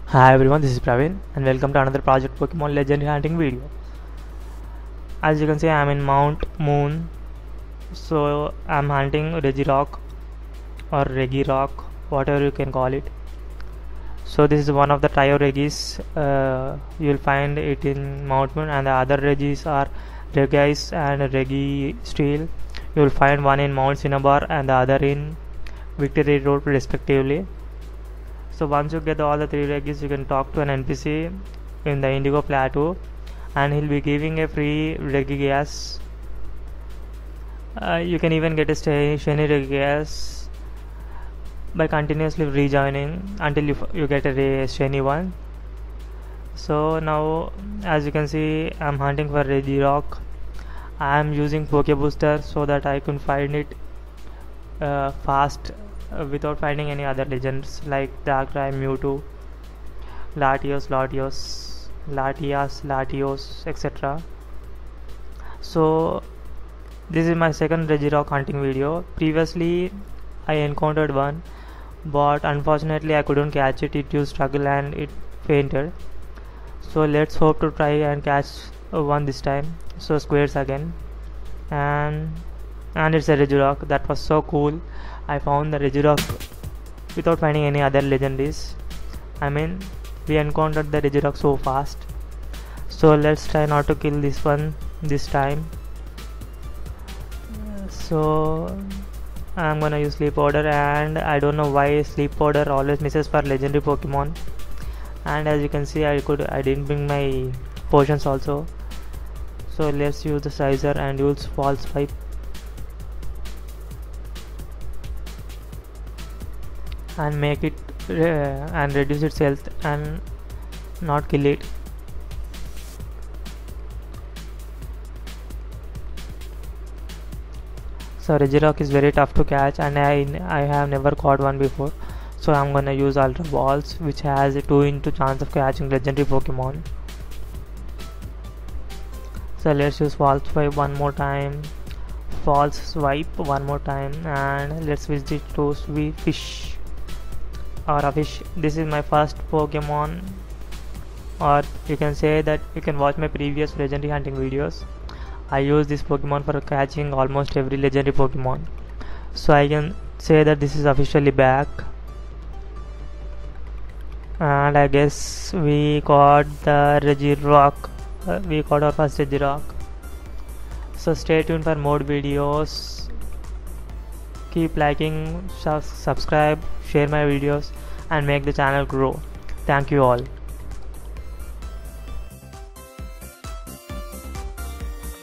Hi everyone, this is Praveen and welcome to another Project Pokemon Legendary Hunting video. As you can see, I am in Mount Moon. So I am hunting Regirock or Regirock, whatever you can call it. So this is one of the trio Regis. You will find it in Mount Moon, and the other Regis are Regis and Registeel. You will find one in Mount Cinnabar and the other in Victory Road respectively. So once you get all the 3 Regis, you can talk to an NPC in the Indigo Plateau and he'll be giving a free Regigas. You can even get a shiny Regigas by continuously rejoining until you get a shiny one. So now, as you can see, I'm hunting for Regirock. I am using Poke Booster so that I can find it fast without finding any other legends like Darkrai, Mewtwo, Latias, etc. So this is my second Regirock hunting video. Previously I encountered one, but unfortunately I couldn't catch it. It used struggle and it fainted. So let's hope to try and catch one this time. So squares again, and it's a Regirock. That was so cool. I found the Regirock without finding any other legendaries. I mean, we encountered the Regirock so fast. So let's try not to kill this one this time. So I'm gonna use Sleep Powder, and I don't know why Sleep Powder always misses for legendary Pokemon. And as you can see, I didn't bring my potions also. So let's use the Scizor and use False Swipe. And make it and reduce its health and not kill it. So Regirock is very tough to catch, and I have never caught one before. So I'm gonna use Ultra Balls, which has a 2x chance of catching legendary Pokemon. So let's use False Swipe one more time. And let's switch it to Fish. Or a fish. This is my first Pokemon, or you can say that you can watch my previous legendary hunting videos. I use this Pokemon for catching almost every legendary Pokemon, so I can say that this is officially back. And I guess we caught the Regirock. We caught our first Regirock. So stay tuned for more videos. Keep liking, subscribe, share my videos, and make the channel grow. Thank you all.